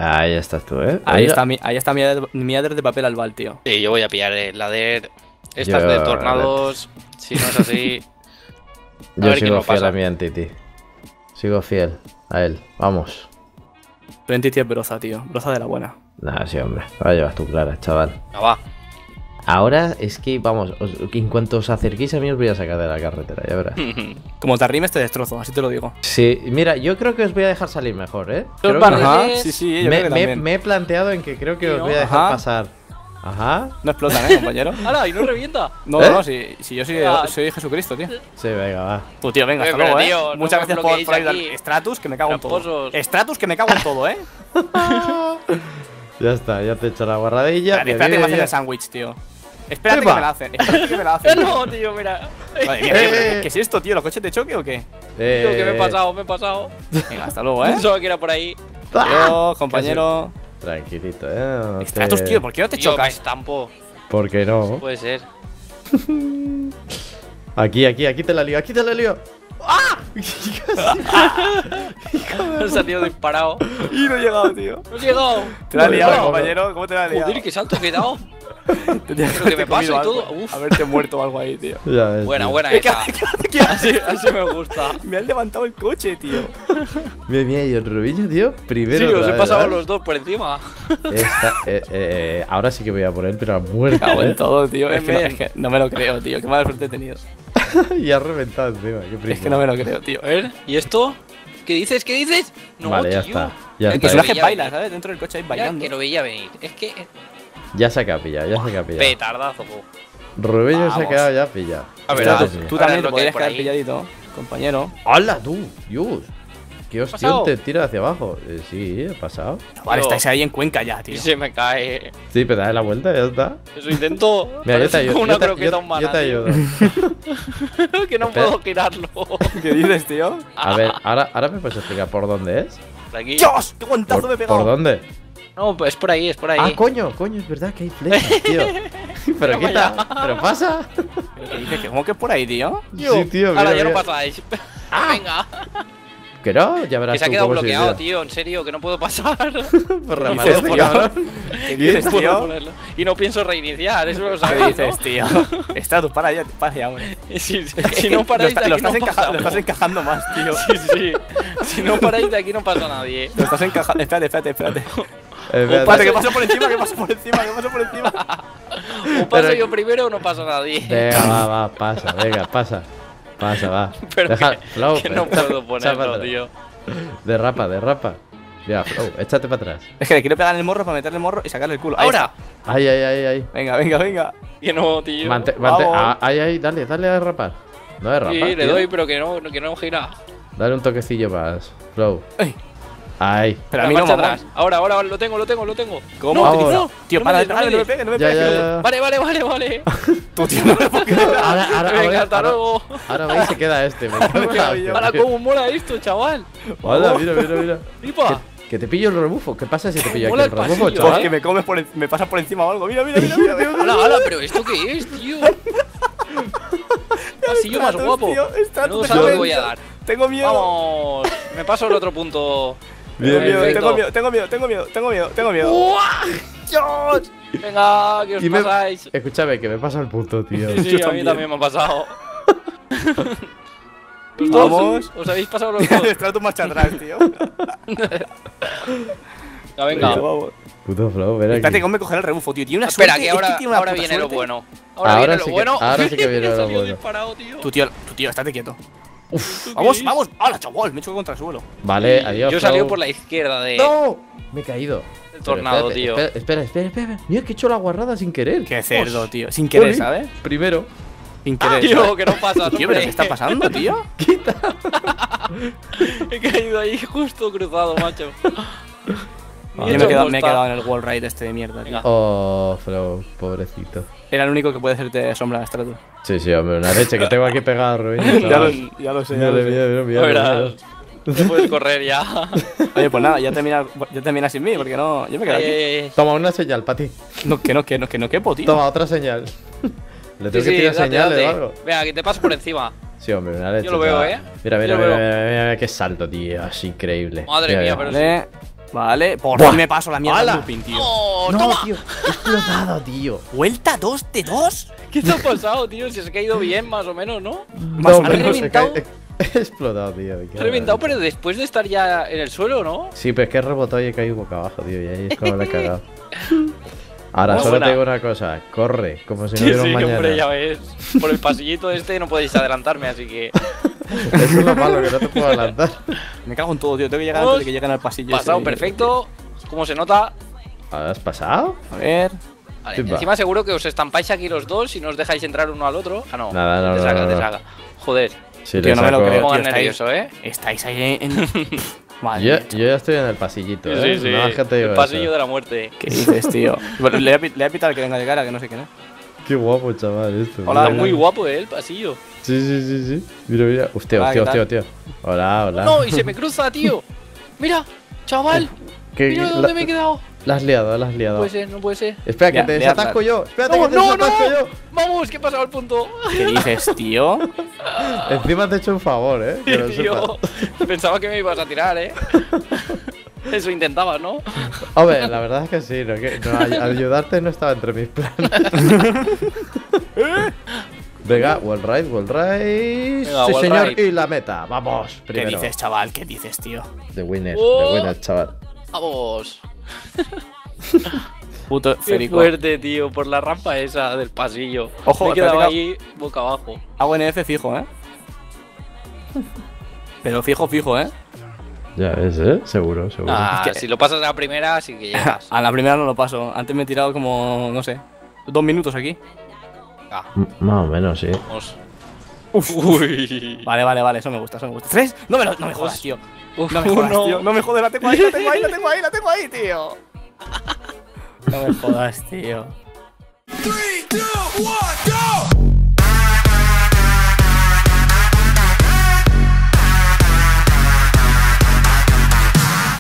Ahí estás tú, ¿eh? Ahí está mi Adder de papel albal, tío. Sí, yo voy a pillar el Adder. Estas Yo, de tornados. Si no es así. Yo ver quién sigo lo fiel pasa. a mi Entity. Sigo fiel a él. Vamos. Tu Entity es broza, tío. Broza de la buena. Nah, sí, hombre. La llevas tú clara, chaval. No va. Ahora es que, vamos, en cuanto os acerquéis a mí os voy a sacar de la carretera, ya verás. Como te arrimes te destrozo, así te lo digo. Sí, mira, yo creo que os voy a dejar salir mejor, ¿eh? Los Creo que barriles. Ajá, sí, yo creo que también. me he planteado en que creo que os voy a dejar Ajá. pasar. Ajá. No explotan, compañero. ¡Hala! ¿Y no revienta? No, ¿Eh? no, si yo soy Jesucristo, tío. Sí, venga, va. Tú, tío, venga, hasta Pero, luego, tío, no Muchas me gracias bloqueéis por ayudar. aquí. Stratus, que me cago en todo. Tramposos. Stratus, que me cago en todo, Ya está, ya te he hecho la guarradilla. Espérate que me hacen el sándwich, tío. Espérate que Epa. me la hacen. Espérate que me la hacen. No, tío, mira. Madre mía, tío, pero ¿qué es esto, tío? ¿Los coches de choque o qué? Tío, que me he pasado. Venga, hasta luego, Pensaba que era por ahí. Adiós, compañero. Tranquilito, No te- Stratus, tío, ¿por qué no te Tío, me chocas? estampo. ¿Por qué no? Puede ser. Aquí te la lío, aquí te la lío. Me he salido disparado. Y no he llegado, tío. No he llegado. Te la has liado, Joder. compañero. ¿Cómo te la has liado? Joder, qué salto que he dado. Te tienes Pero que me haberte paso y comido todo. algo. Uf. Haberte muerto o algo ahí, tío. Ya ves, Buena, tío. buena ¿Qué esa. haces? Así me gusta. Me han levantado el coche, tío. Mira, y el Rubiño, tío, primero. Sí, os otra he vez, pasado ¿verdad? los dos por encima. Ahora sí que voy a por él, pero a muerte. Cago en todo, tío. Ven, ven. Es que no me lo creo, tío. Qué mala suerte he tenido. Y ha reventado encima, qué primo. Es que no me lo creo, tío. A ver, ¿y esto? ¿Qué dices? ¿Qué dices? No, Vale, ya tío. está. Ya El está. personaje veía baila, venir. ¿sabes? Dentro del coche ahí Ya bailando. que lo veía venir. Es que. Ya se ha pillado, ya se ha pillado. Petardazo. Rubiño se ha Vamos. quedado ya pillado. A ver, Stratus, Stratus, tú a ver también lo te que hay podrías por quedar ahí. pilladito, compañero. ¡Hala, tú! ¡Dios! ¡Qué hostión pasado? te tira hacia abajo! Sí, ha pasado. Vale, Tío. estáis ahí en Cuenca ya, tío. Y se me cae. Sí, pero dale la vuelta, ya está. Eso intento. Mira, yo te Parece ayudo. como una yo te- croqueta yo- humana. yo te ayudo. Tío. Que no Espera. puedo girarlo. ¿Qué dices, tío? A ver, ahora me puedes explicar por dónde es. Por aquí. ¡Dios! ¡Qué guantazo me he pegado! ¿Por dónde? No, pues es por ahí, es por ahí. Ah, coño, es verdad que hay flechas, tío. Pero Mira quita, para allá. pero pasa. ¿Pero qué dices? ¿Cómo que es por ahí, tío? Sí, tío, Ahora mira, ya no mira. pasáis. Ah. Venga. Que no, ya verás Que se ha tú quedado cómo bloqueado, se tío. En serio, que no puedo pasar. Pues ¿Qué reaparece, dices, tío? cabrón. ¿Qué dices, No puedo tío? ponerlo. Y no pienso reiniciar, eso lo ¿Qué sabéis, dices, tío? Stratus, para ya, hombre. ¿no? Si no paráis de lo aquí estás, no lo estás pasa. encajando más, tío. Sí. Si no paráis de aquí no pasa nadie. Lo estás encajando. Espérate. Espérate. Espérate, ¿qué pasa por encima? ¿Qué pasa por encima? O paso Pero- yo primero o no pasa nadie. Venga, va, pasa, venga, pasa. Pasa, va. Pero Deja, que, Flow, que no echa puedo para ponerlo, atrás. tío. Derrapa. Ya, Flow, échate para atrás. Es que le quiero pegar en el morro para meterle el morro y sacarle el culo. Ahí Ahora. está. Ahí. Venga. Que no, tío. Vamos. Ahí, dale a derrapar. No derrapa. Sí, le tío. doy, pero que no gira. Dale un toquecillo más, Flow. Ay. Ahí. Pero a mí no, marcha mamón. atrás. Ahora, lo tengo. ¿Cómo? No, Utiliza- no, Tío, no para, me des, no me pegues, no me Ya, pegues. ya. Vale. Tú, tío, no me puedo quedar. Venga, hasta luego. Ahora va y se queda este. Me cago en la hostia, Ahora, tío. cómo mola esto, chaval. Hola, mira. Flipa. Que te pillo el rebufo. ¿Qué pasa si te pillo aquí Mola el el rebufo, pasillo, chaval? Que me comes me pasas por encima o algo. Mira. Hala, pero ¿esto qué es, tío? Pasillo más Stratus, guapo. tío, Stratus, Menudo déjame salto que ver. voy a dar. Tengo miedo. Vamos. Me paso al otro punto. Bien, Perfecto. Tengo miedo. ¡Uah! ¡Dios! Venga, que os Y me- pasáis. Escúchame, que me pasa el punto, tío. Sí, a mí también me ha pasado. Los dos, Vamos. os habéis pasado los dos. Stratus marcha atrás, tío. Ya, venga. Vamos. Puto Flow, ven aquí. Espérate, cómo me coger el rebufo, tío. Tiene una Espera, suerte. que es ahora, tiene una ahora puta viene lo suerte. bueno. Ahora Viene sí lo que- bueno. ahora sí que viene He lo salido bueno. disparado, tío. Tu tío, estate quieto. ¿Tú Vamos, qué? vamos. ¡Hala, chaval! Me he hecho contra el suelo. Vale, adiós. Yo he salido Flow. por la izquierda de. ¡No! Me he caído. El tornado, Pero tío. Espera. Mira que he hecho la guarrada sin querer. Qué cerdo, tío. Sin querer, Jolín. ¿sabes? Primero. Sin querer. Tío, ¿sabes? que no pasa, Tío, ¿pero qué está pasando, tío? He caído ahí justo cruzado, macho. Ni Yo hecho me he posta. quedado en el wall ride este de mierda, tío. Venga. Oh, Flow, pobrecito. Era el único que puede hacerte sombra a Stratus. Sí, hombre, una leche que tengo aquí pegado, Rubén. Ya lo sé. Mira. A ver, te puedes correr ya. Oye, pues nada, ya termina sin mí, porque no. Yo me quedo aquí. Toma una señal para ti. No, que no quepo, tío. Toma otra señal. Le tengo Sí, que tirar date, señales date. o algo. Venga, que te paso por encima. Sí, hombre, una leche. Yo lo veo, chaval. ¿eh? Mira, Yo lo veo. mira, qué salto, tío. Es increíble. Madre Mira, mía, mira. pero Vale. Vale, por Buah. fin me paso la mierda ¡Hala! del looping, tío. ¡Oh, No, toma! tío. He explotado, tío. ¿Vuelta 2 de 2? ¿Qué te ha pasado, tío? Si se ha caído bien, más o menos, ¿no? Más No, o menos. pero se reventado. cae. He explotado, tío. Se ha reventado, pero después de estar ya en el suelo, ¿no? Sí, pero es que he rebotado y he caído boca abajo, tío. Y ahí es como le he cagado. Ahora, Muy solo buena. te digo una cosa. Corre, como si no Sí, hubiera un sí, mañana. hombre, ya ves. Por el pasillito este no podéis adelantarme, así que. Eso es lo malo, que no te puedo adelantar. Me cago en todo, tío. Tengo que llegar Vamos. antes de que lleguen al pasillo. Pasado este. perfecto. ¿Cómo se nota? ¿Has pasado? A ver. Vale, Pimba. encima seguro que os estampáis aquí los dos y no os dejáis entrar uno al otro. Ah, no. Nada, no, te no, saca, no, te no. saca. Joder, Sí, Tío, le no me lo saco- creo. me pongas tío, nervioso, ¿eh? Estáis ahí en. Vale. Yo ya estoy en el pasillito, ¿eh? Sí, sí. No, es que te digo El pasillo eso. de la muerte. ¿Qué dices, tío? Bueno, le voy a pitar que venga de cara, que no sé quién es. Qué guapo, chaval, esto. Hola, Está mira. muy guapo, el pasillo. Sí, sí, sí, sí. Mira, mira. Hostia, Hola, hostia, ¿qué hostia, hostia. Hola, hola. No, y se me cruza, tío. Mira, chaval. ¿Qué- Mira la- dónde me he quedado. La has liado, la has No liado. puede ser, no puede ser. Espera, que Ya, te le has desatasco dado. yo. Espérate, No, que te no, desatasco no. yo. Vamos, que he pasado el punto. ¿Qué dices, tío? Encima te he hecho un favor, que lo Tío, sepas. pensaba que me ibas a tirar, ¿eh? Eso intentabas, ¿no? Hombre, la verdad es que sí, ayudarte no estaba entre mis planes. Venga, wall ride, wall ride. Venga, Sí, wall señor, ride. y la meta. Vamos, ¿Qué primero. dices, chaval? ¿Qué dices, tío? The winner, Oh. the winner, chaval. Vamos. Puto Qué Férico. fuerte, tío, por la rampa esa del pasillo. Ojo, me he quedado espérate, ahí boca abajo. Hago NF fijo, ¿eh? Pero fijo, fijo, ¿eh? Ya ves, seguro, seguro. Ah, Es que- si lo pasas a la primera, sí que llegas. A la primera no lo paso. Antes me he tirado como, no sé, 2 minutos aquí. Ah, Más o menos, sí. vamos. Uy. Vale, vale, vale, eso me gusta, eso me gusta. ¿3? No me jodas, tío. Uf, No me jodas, uno. tío. No me jodas, la tengo ahí, la tengo ahí, la tengo ahí, la tengo ahí, tío. No me jodas, tío. 3, 2, 1, go!